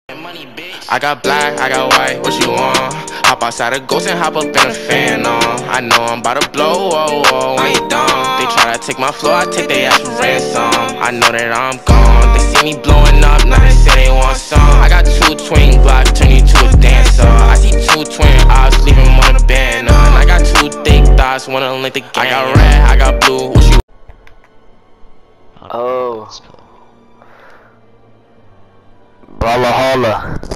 Money, bitch. I got black, I got white, what you want? Hop outside a ghost and hop up in a fan on. I know I'm about to blow, whoa, whoa, when you done. They try to take my flow, I take their ass for ransom. I know that I'm gone, they see me blowing up, now they say they want some. I got two twin blocks, turn you to a dancer. I see two twin eyes, leave them on a banner. And I got two thick thighs, wanna link the gang. I got red, I got blue, what you? Oh. Brawlahalla.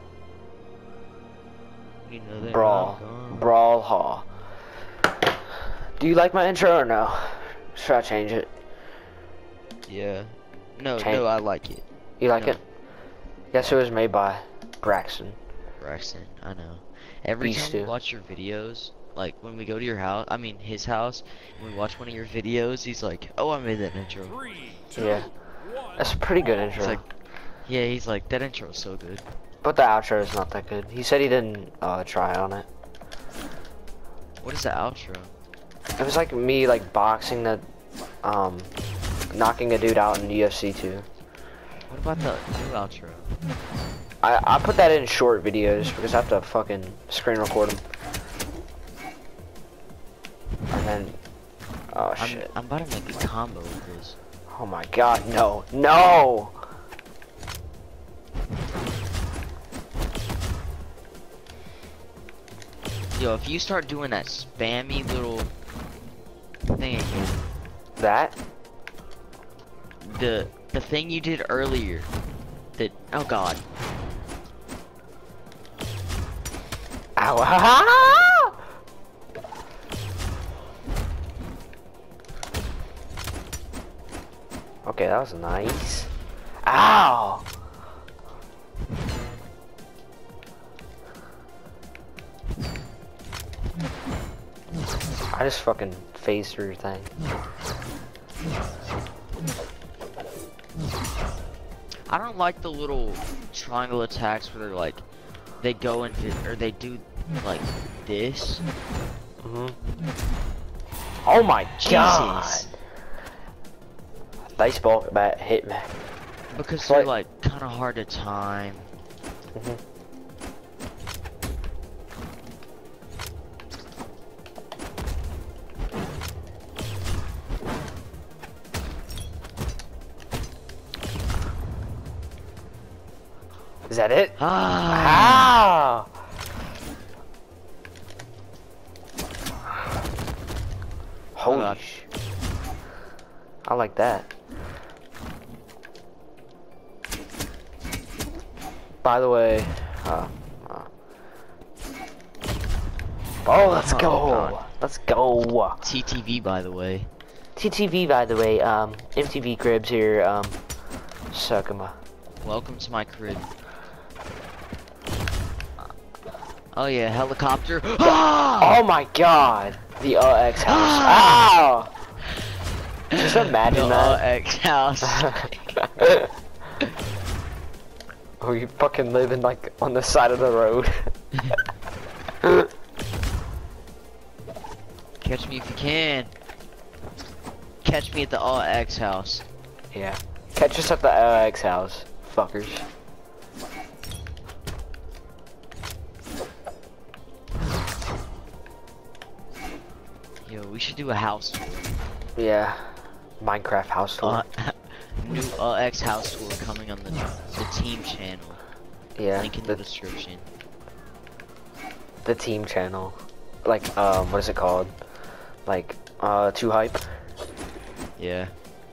Brawlhalla. Do you like my intro or no? Should I change it? Yeah. No, I like it. You like it? Guess it was made by Braxton. Braxton, I know. Every time we watch your videos, like when we go to your house, I mean his house, and we watch one of your videos, he's like, "Oh, I made that intro." Yeah. That's a pretty good intro. It's like, yeah, he's like, that intro is so good. But the outro is not that good. He said he didn't try on it. What is the outro? It was like me like boxing the knocking a dude out in UFC 2. What about the new outro? I put that in short videos because I have to fucking screen record them. And then shit. I'm about to make a combo with this. Oh my god, no. No! Yo, if you start doing that spammy little thing again. That? The thing you did earlier. That, oh god. Ow. Okay, that was nice. Ow! I just fucking phased through your thing. I don't like the little triangle attacks where they're like, they go into, or they do like this. Oh my god! Jesus. Nice ball bat hit me. Because they're like kind of hard to time. Is that it? Ah! Ow! Holy sh! I like that. By the way, oh, let's go! Let's go! TTV, by the way. TTV, by the way. MTV Cribs here. Suck 'em. Welcome to my crib. Oh yeah, helicopter. Oh my god! The X house. Ow! Just imagine that. X house. Oh, you fucking living like on the side of the road. Catch me if you can. Catch me at the X house. Yeah. Catch us at the X house, fuckers. Yo, we should do a house tour. Yeah. Minecraft house tour. New X house tour coming on the team channel. Yeah. Link in the description. The team channel. Like, what is it called? Like, Too Hype? Yeah.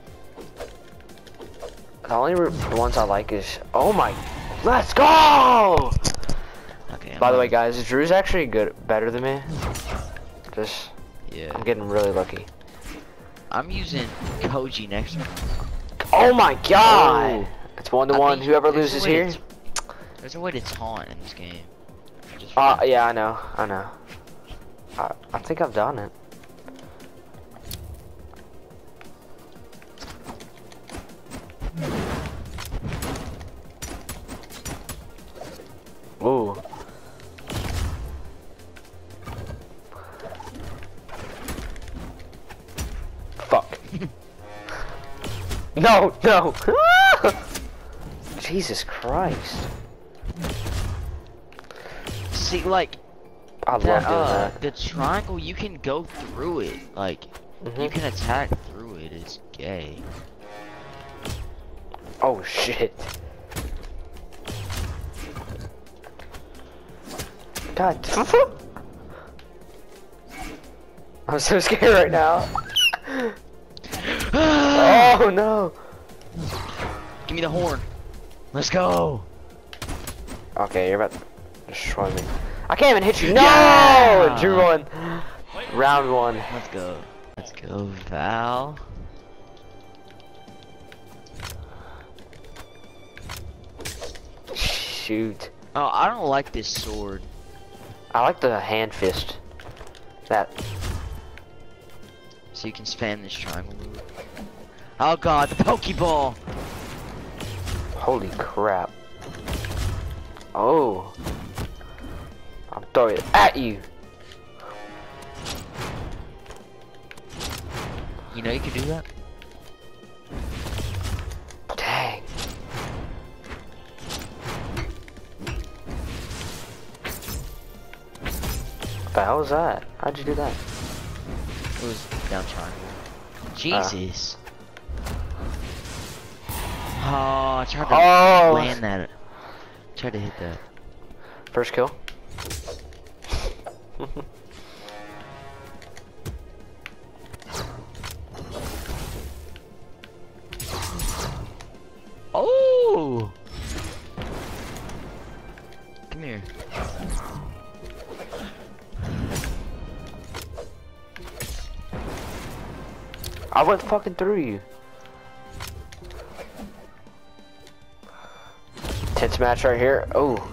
The only ones I like is, oh my, let's go! Okay. By the way, guys, Drew's actually better than me. Just, yeah. I'm getting really lucky. I'm using Koji next round. Oh my god! Oh. It's 1-1. Whoever loses here. There's a way to taunt in this game. Yeah, I know. I think I've done it. Ooh. Fuck. No, no. Jesus Christ. See, like, I love doing that. the triangle, you can go through it. Like, you can attack through it. It's gay. Oh shit. God. I'm so scared right now. Oh no. Give me the horn. Let's go. Okay, you're about to destroy me. I can't even hit you. No! Yeah! Drew one. Round one. Let's go. Let's go, Val. Shoot. Oh, I don't like this sword. I like the hand fist. That. So you can spam this triangle move. Oh god, the Pokeball! Holy crap. Oh. I'm throwing it at you. You know you can do that? Dang. What the hell was that? How'd you do that? It was down triangle. Jesus. Oh, I tried to land that. Tried to hit that. First kill. Oh! Come here. I went fucking through you. Tense match right here. Oh.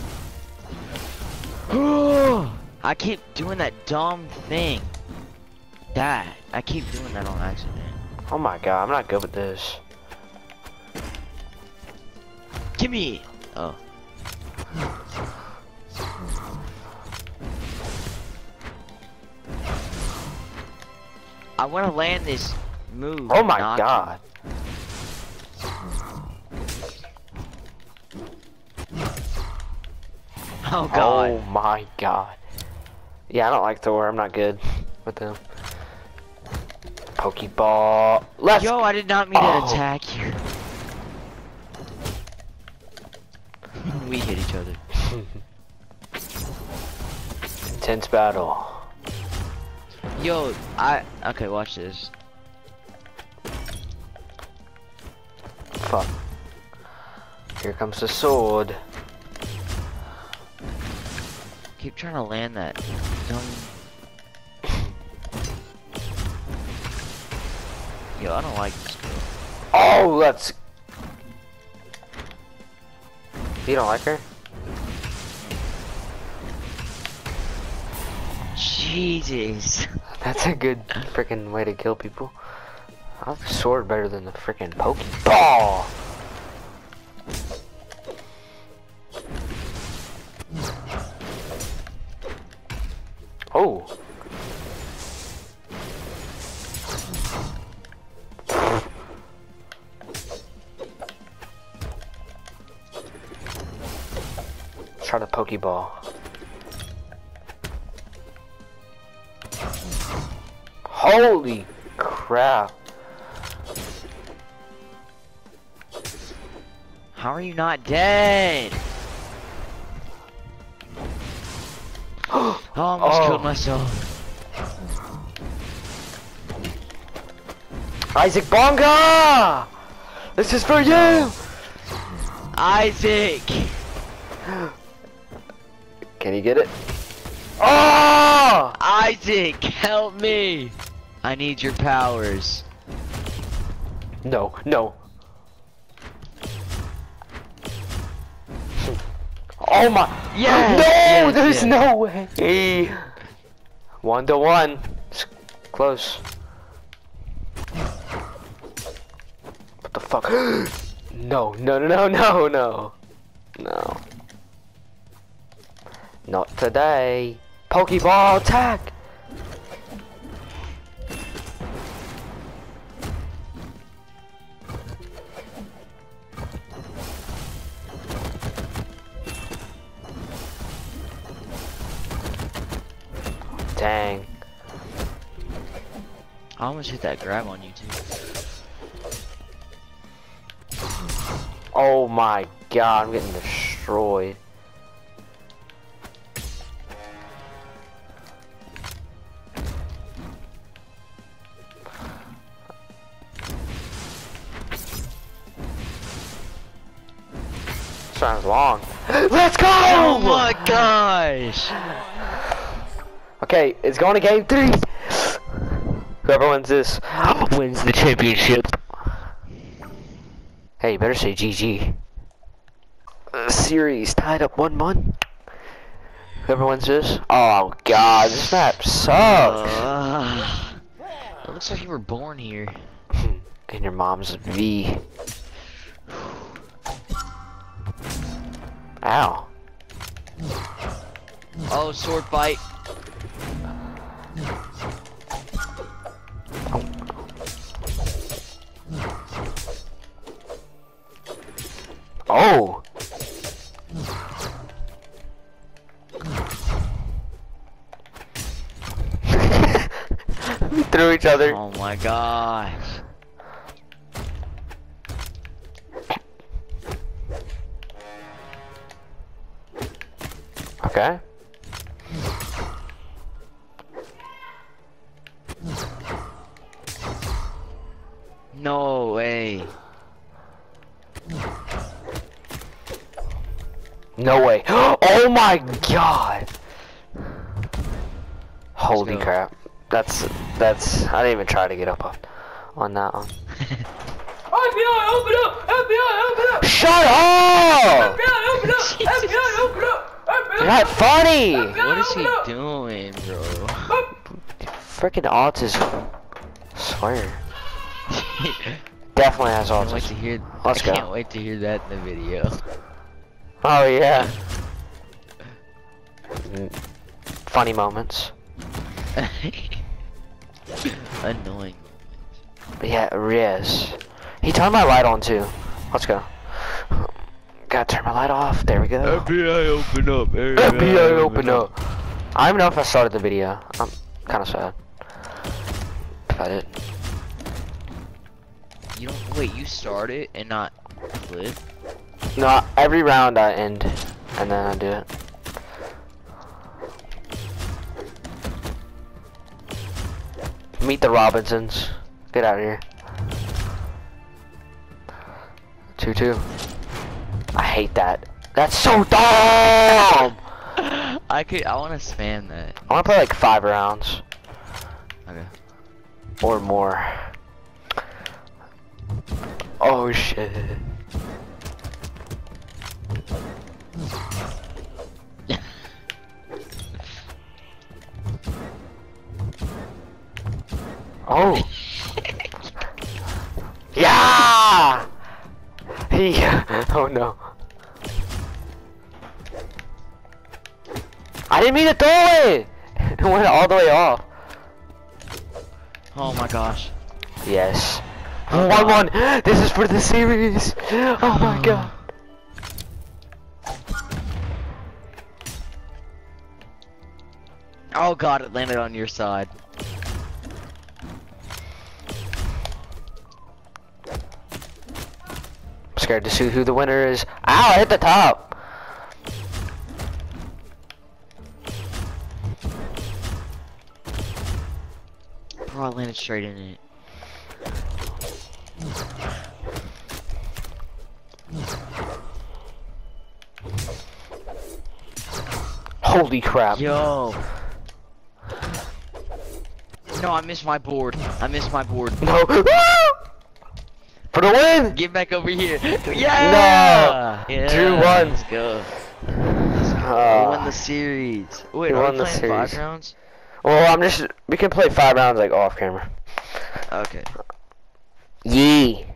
I keep doing that dumb thing. I keep doing that on accident. Oh my god, I'm not good with this. Give me. Oh. I want to land this move. Oh my god. Oh god. Oh my god. Yeah, I don't like Thor. I'm not good with him. Pokeball. Let's. Yo, I did not mean to attack you. We hit each other. Intense battle. Yo, okay, watch this. Fuck. Here comes the sword. Keep trying to land that dumb. Yo, I don't like this girl. Oh, let's. You don't like her? Jesus. That's a good freaking way to kill people. I like the sword better than the freaking Pokeball. Oh. Try the Pokeball. Holy crap. How are you not dead? Oh, I almost killed myself. Isaac Bonga! This is for you! Isaac! Can you get it? Oh! Isaac, help me! I need your powers. No, no. Oh my! Yes! No! Yes, There's yes. no way! 1-1. It's close. What the fuck? No, no, no, no, no, no. No. Not today. Pokeball attack! dang. I almost hit that grab on you too. Oh my god, I'm getting destroyed. This round's long. Let's go! Oh my gosh! Okay, it's going to game 3. Whoever wins this wins the championship. Hey, you better say GG. Series tied up 1-1. Whoever wins this. Oh god, this map sucks. It looks like you were born here. And your mom's V. Ow. Oh, sword fight. Oh. We threw each other. Oh my gosh. Okay. No way. No way. Oh my god. Holy go. crap. That's I didn't even try to get up on that one. FBI, open up! FBI, open up! Shut up! FBI, open up! FBI, open up! You're not funny! What is he doing, bro? Freaking autism. I swear. Definitely has I can't wait autism. to hear. Let's I go. can't wait to hear that in the video. Oh yeah. Funny moments. Annoying. Yeah, Riz. He turned my light on too. Let's go. Gotta turn my light off. There we go. FBI, open up. FBI, open up. I don't even know if I started the video. I'm kind of sad. Got it. You don't wait. You start it and not live. No, every round I end, and then I do it. Meet the Robinsons. Get out of here. 2-2. I hate that. That's so dumb! I want to spam that. I want to play like 5 rounds. Okay. Or more. Oh shit. Oh. Yeah! Oh no. I didn't mean to throw it! It went all the way off. Oh my gosh. Yes. 1-1. This is for the series. Oh my god. Oh god, it landed on your side. I'm scared to see who the winner is. Ow, I hit the top. Bro, I landed straight in it. Holy crap. Yo. No, I missed my board. I missed my board. No. For the win! Get back over here. Yeah! No! Yeah, 2-1. Let's go. We won the series. Wait, we are won we the playing series. 5 rounds? Well, we can play 5 rounds like off camera. Okay. Yee.